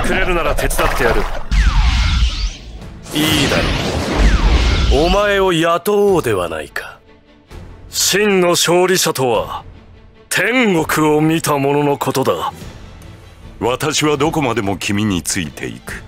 くれるなら手伝ってやる。いいだろう。お前を雇おうではないか。真の勝利者とは天国を見た者のことだ。 私はどこまでも君についていく。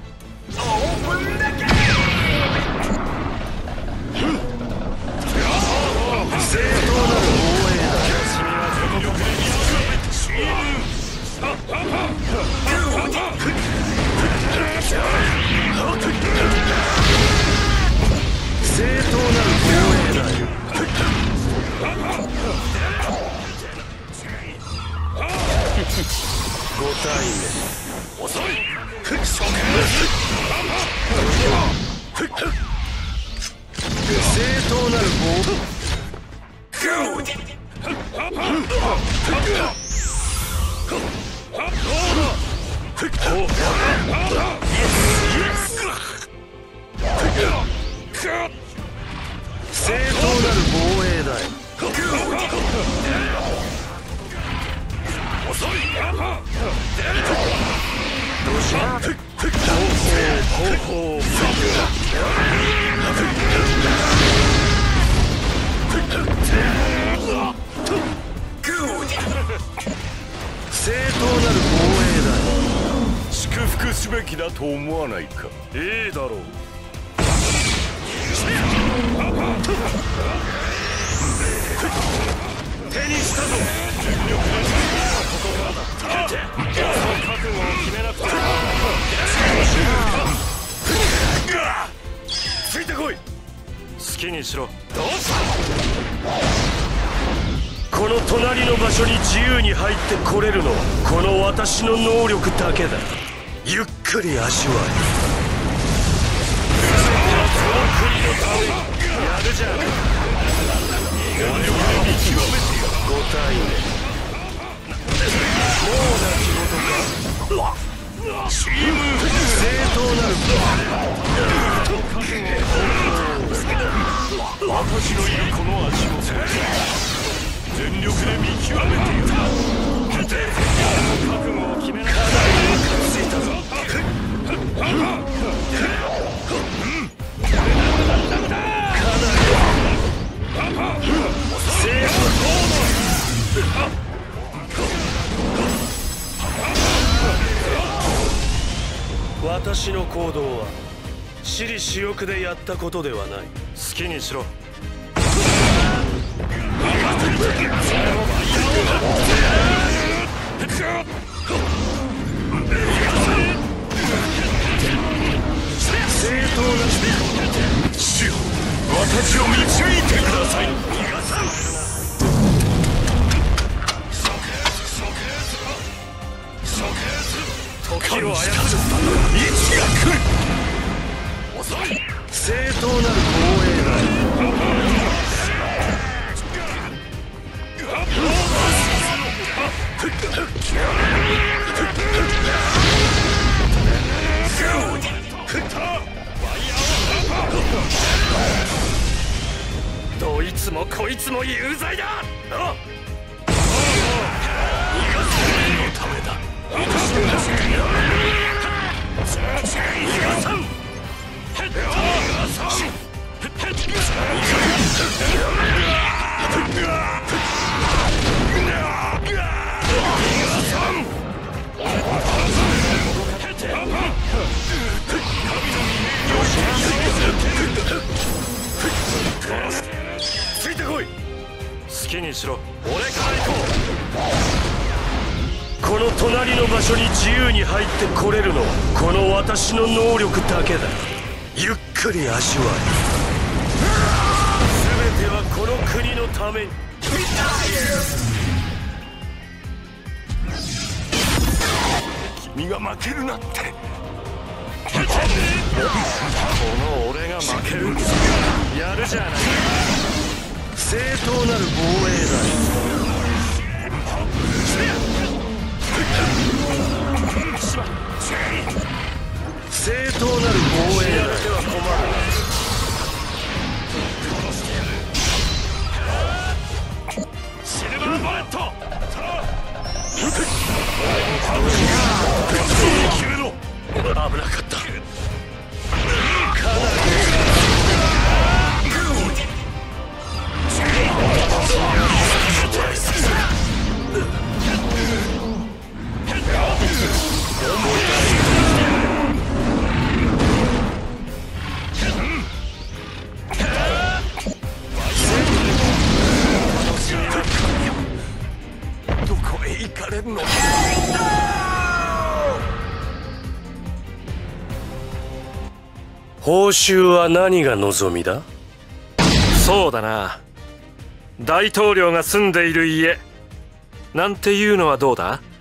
5体目遅い。正当なる防衛だよ。遅い。どうした正当なる防衛だよ。 祝福すべきだと思わないか。 いいだろう。手にしたぞ。覚悟を決めなくて。ついてこい。好きにしろ。どうした。この隣の場所に自由に入ってこれるのはこの私の能力だけだ。ゆっくり味わえ。やるじゃん。5体目。もうな仕事か。チーム正当なる私のいるこの足を全力で見極めている。覚悟を決めなかった。ついたぞ。私の行動は私利私欲でやったことではない。好きにしろ。正当な死を私を導いてください。時を操る位置が来る。遅い。正当なる防衛だ。どいつもこいつも有罪だ。のためだ。ついてこい。好きにしろ。俺から行こう。この隣の場所に自由に入ってこれるのはこの私の能力だけだ。ゆっくり味わえ。全てはこの国のために。 君が負けるなって。 この俺が負ける。やるじゃない。正当なる防衛だ。正当なる防衛だけは困る。シルバーボレット。決めろ。 報酬は何が望みだ？ そうだな、大統領が住んでいる家なんていうのはどうだ？